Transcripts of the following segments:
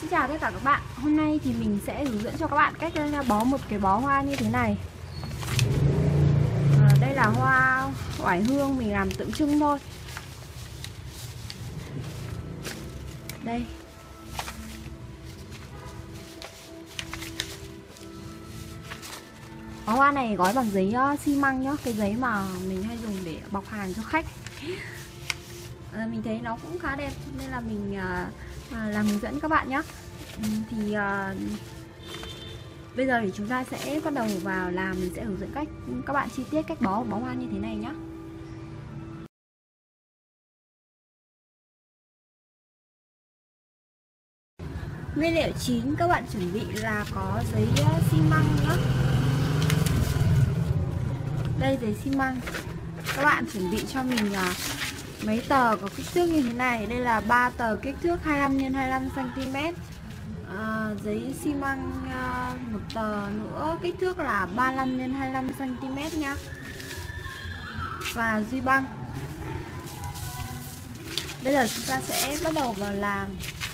Xin chào tất cả các bạn. Hôm nay thì mình sẽ hướng dẫn cho các bạn cách bó một cái bó hoa như thế này. Đây là hoa oải hương, mình làm tượng trưng thôi. Đây. Bó hoa này gói bằng giấy xi măng nhá, cái giấy mà mình hay dùng để bọc hàng cho khách. Mình thấy nó cũng khá đẹp nên là mình làm hướng dẫn các bạn nhé. Thì bây giờ thì chúng ta sẽ bắt đầu vào làm. Mình sẽ hướng dẫn các bạn chi tiết cách bó hoa như thế này nhé. Nguyên liệu chính các bạn chuẩn bị là có giấy xi măng nhé. Đây, giấy xi măng. Các bạn chuẩn bị cho mình mấy tờ có kích thước như thế này. Đây là 3 tờ kích thước 25 x 25 cm. Giấy xi măng một tờ nữa kích thước là 35 x 25 cm nhá. Và duy băng. Bây giờ chúng ta sẽ bắt đầu vào làm.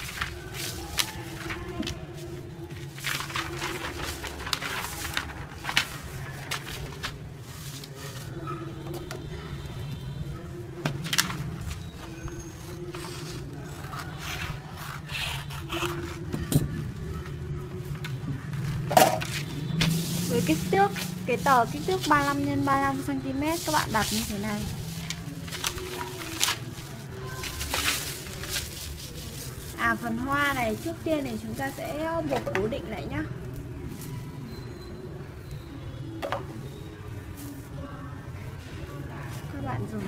Với kích thước cái tờ kích thước 35 x 35 cm các bạn đặt như thế này. Phần hoa này trước tiên thì chúng ta sẽ buộc cố định lại nhá. Các bạn dùng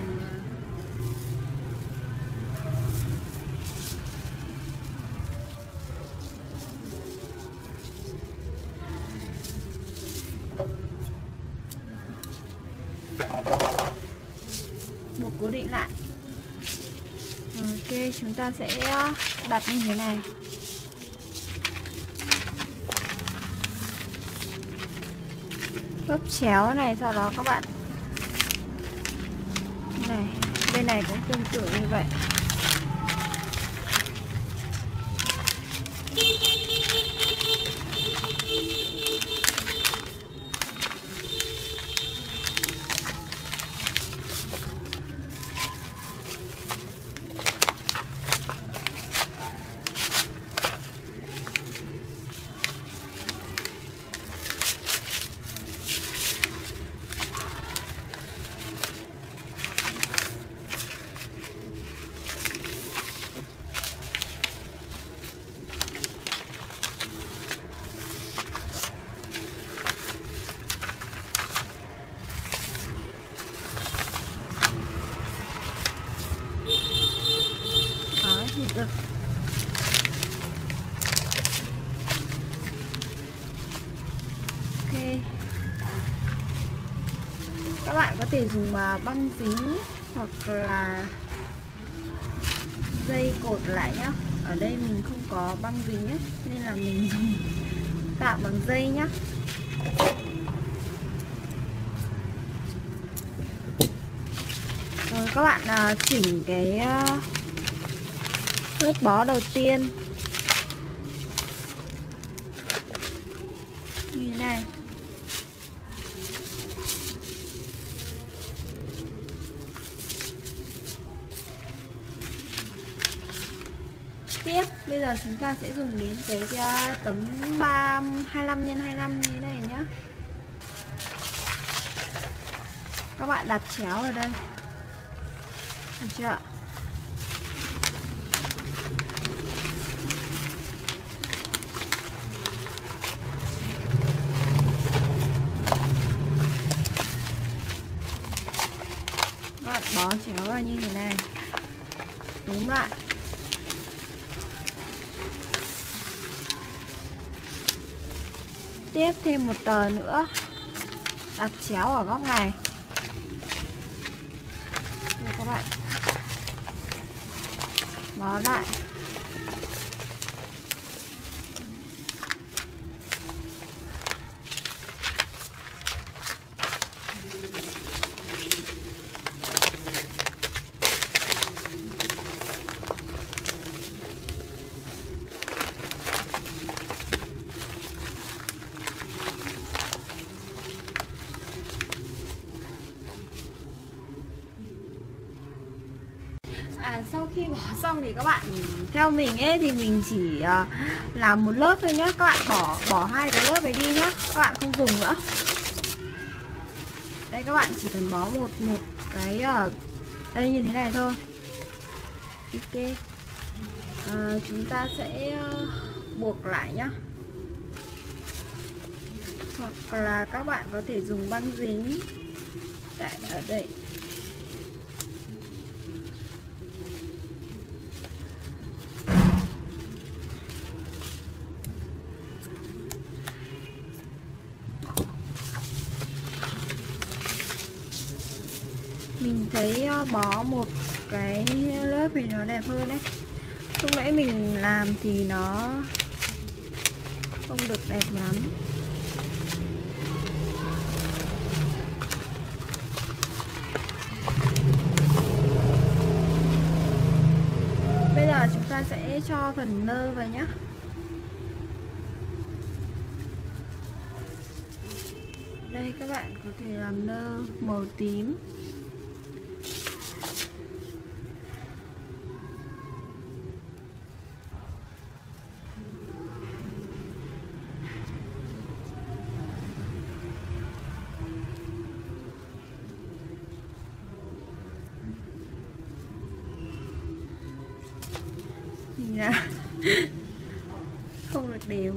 buộc cố định lại. Ok, chúng ta sẽ đặt như thế này. Khớp chéo này, sau đó các bạn này, bên này cũng tương tự như vậy. Được. Ok, các bạn có thể dùng băng dính hoặc là dây cột lại nhá. Ở đây mình không có băng dính ấy, nên là mình dùng tạo bằng dây nhá. Rồi các bạn chỉnh cái lớp bó đầu tiên như thế này. Tiếp bây giờ chúng ta sẽ dùng đến cái tấm 25 x 25 như thế này nhé. Các bạn đặt chéo ở đây, được chưa? Bó chéo vào như thế này, túm lại. Tiếp thêm một tờ nữa, đặt chéo ở góc này. Rồi các bạn bó lại. Sau khi bỏ xong thì các bạn, theo mình ấy thì mình chỉ làm một lớp thôi nhá. Các bạn bỏ hai cái lớp này đi nhá, các bạn không dùng nữa. Đây, các bạn chỉ cần bó một cái ở đây như thế này thôi. Ok, chúng ta sẽ buộc lại nhá, hoặc là các bạn có thể dùng băng dính tại ở đây. Mình thấy bó một cái lớp thì nó đẹp hơn đấy. Lúc nãy mình làm thì nó không được đẹp lắm. Bây giờ chúng ta sẽ cho phần nơ vào nhé. Đây, các bạn có thể làm nơ màu tím. Không được đều.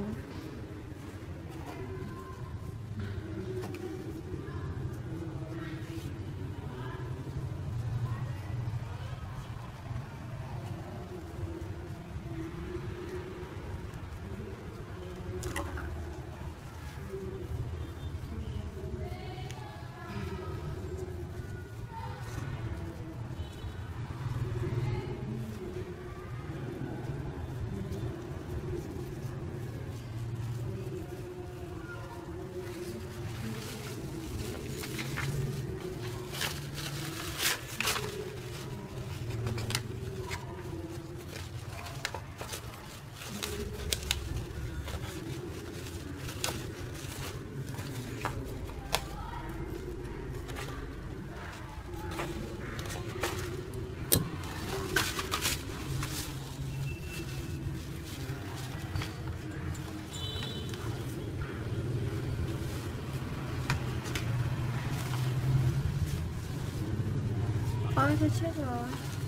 Ôi, tôi chết rồi.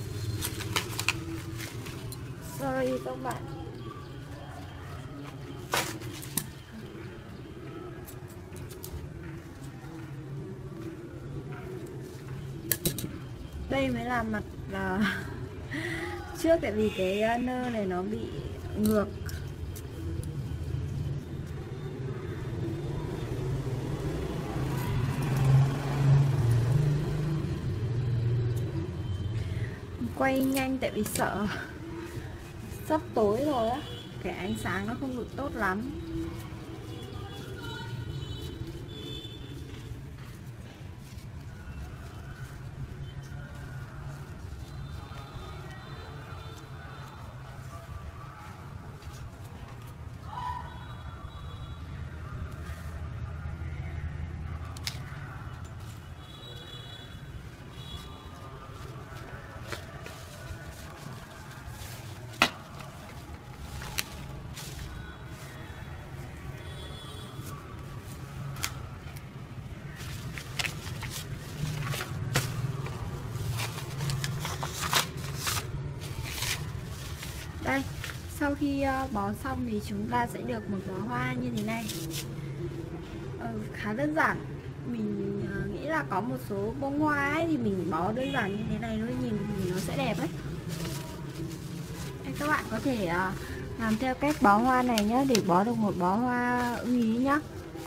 Sorry các bạn. Đây mới là mặt là trước, tại vì cái nơ này nó bị ngược. Quay nhanh tại vì sợ sắp tối rồi á, cái ánh sáng nó không được tốt lắm. Đây, sau khi bó xong thì chúng ta sẽ được một bó hoa như thế này. Khá đơn giản. Mình nghĩ là có một số bông hoa ấy thì mình bó đơn giản như thế này thôi, nhìn thì nó sẽ đẹp ấy. Đây, các bạn có thể làm theo cách bó hoa này nhé, để bó được một bó hoa ưng ý nhá.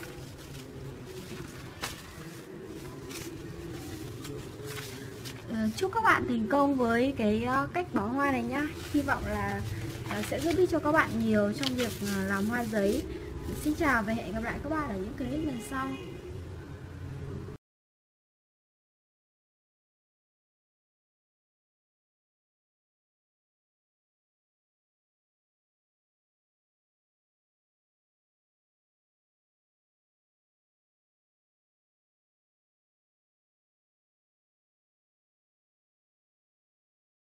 Chúc các bạn thành công với cái cách bó hoa này nhá. Hy vọng là sẽ giúp ích cho các bạn nhiều trong việc làm hoa giấy. Xin chào và hẹn gặp lại các bạn ở những clip lần sau.